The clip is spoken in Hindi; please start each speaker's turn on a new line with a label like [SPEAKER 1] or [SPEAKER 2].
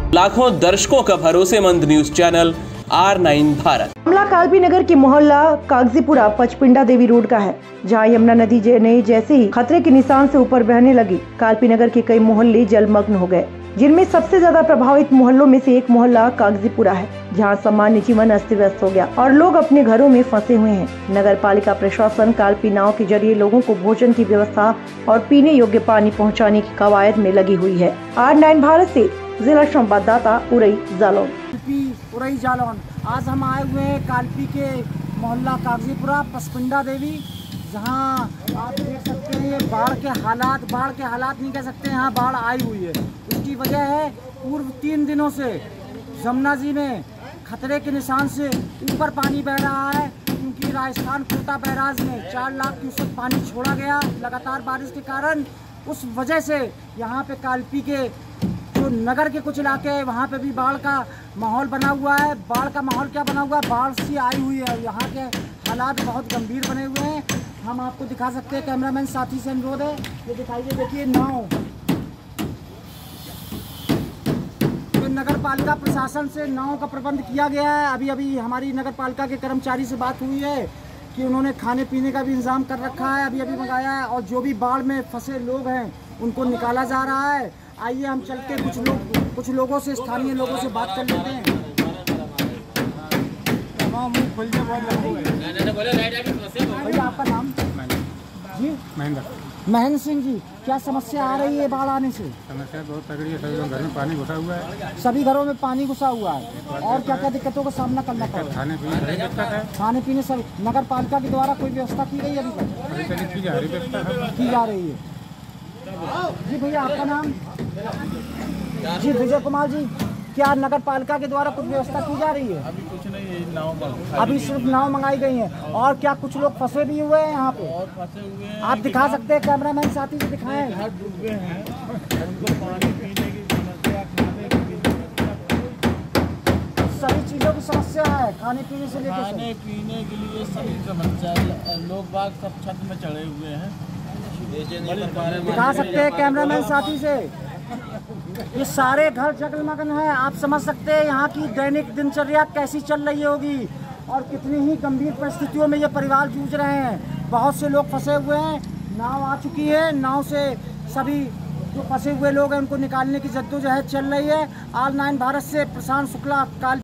[SPEAKER 1] लाखों दर्शकों का भरोसेमंद न्यूज चैनल R9 भारत।
[SPEAKER 2] मामला कालपी नगर के मोहल्ला कागजीपुरा पचपिंडा देवी रोड का है, जहां यमुना नदी ने जैसे ही खतरे के निशान से ऊपर बहने लगी, कालपी नगर के कई मोहल्ले जलमग्न हो गए, जिनमें सबसे ज्यादा प्रभावित मोहल्लों में से एक मोहल्ला कागजीपुरा है, जहां सामान्य जीवन अस्त व्यस्त हो गया और लोग अपने घरों में फंसे हुए हैं। नगर पालिका प्रशासन कालपी नाव के जरिए लोगों को भोजन की व्यवस्था और पीने योग्य पानी पहुंचाने की कवायद में लगी हुई है। R9 भारत से जिला संवाददाता उरई जालौन।
[SPEAKER 3] आज हम आए हुए हैं कालपी के मोहल्ला कागजीपुरा पचपिंडा देवी, जहां आप देख सकते हैं बाढ़ के हालात नहीं कह सकते, यहाँ बाढ़ आई हुई है। उसकी वजह है पूर्व 3 दिनों से यमुना जी में खतरे के निशान से ऊपर पानी बह रहा है, क्योंकि राजस्थान कोटा बैराज में 4 लाख क्यूसेक पानी छोड़ा गया लगातार बारिश के कारण। उस वजह से यहाँ पे कालपी के जो नगर के कुछ इलाके हैं वहाँ पे भी बाढ़ का माहौल बना हुआ है। बाढ़ का माहौल क्या बना हुआ है, बाढ़ सी आई हुई है। यहाँ के हालात बहुत गंभीर बने हुए हैं। हम आपको दिखा सकते हैं, कैमरामैन साथी से अनुरोध है, ये दिखाइए। देखिए नाव, तो नगर पालिका प्रशासन से नाव का प्रबंध किया गया है। अभी हमारी नगर पालिका के कर्मचारी से बात हुई है कि उन्होंने खाने पीने का भी इंतजाम कर रखा है, अभी मंगाया है, और जो भी बाढ़ में फंसे लोग हैं उनको निकाला जा रहा है। आइए हम चल के कुछ लोगों से, स्थानीय लोगों से बात कर लेते हैं। भैया आपका नाम? जी महेंद्र सिंह जी, क्या समस्या आ रही है बाढ़ आने से?
[SPEAKER 4] समस्या बहुत तगड़ी है, सभी घरों में पानी घुसा हुआ है।
[SPEAKER 3] सभी घरों में पानी घुसा हुआ है, और क्या क्या दिक्कतों का सामना करना पड़ रहा है? खाने पीने सब नगर पालिका के द्वारा कोई व्यवस्था की गई अभी तक? की जा रही है। जी भैया आपका नाम? जी विजय कुमार जी, क्या नगर पालिका के द्वारा कुछ व्यवस्था की जा रही है?
[SPEAKER 4] अभी कुछ नहीं, नाव
[SPEAKER 3] अभी सिर्फ नाव मंगाई गई है, और क्या कुछ लोग फंसे भी हुए हैं यहाँ पे?
[SPEAKER 4] और फंसे हुए हैं।
[SPEAKER 3] आप दिखा सकते हैं, कैमरामैन साथी से दिखाएं।
[SPEAKER 4] घर डूबे हैं, उनको पानी पीने की समस्या, खाने की
[SPEAKER 3] सभी चीज़ों की समस्या है, खाने पीने से लेकर
[SPEAKER 4] खाने पीने के लिए सभी समस्या। लोग बाग सब छत में चढ़े हुए हैं,
[SPEAKER 3] दिखा सकते हैं कैमरामैन साथी से। ये सारे घर जलमग्न हैं। आप समझ सकते हैं यहाँ की दैनिक दिनचर्या कैसी चल रही होगी, और कितनी ही गंभीर परिस्थितियों में ये परिवार जूझ रहे हैं। बहुत से लोग फंसे हुए हैं, नाव आ चुकी है, नाव से सभी जो फंसे हुए लोग हैं उनको निकालने की जद्दोजहद चल रही है। R9 भारत से प्रशांत शुक्ला, काल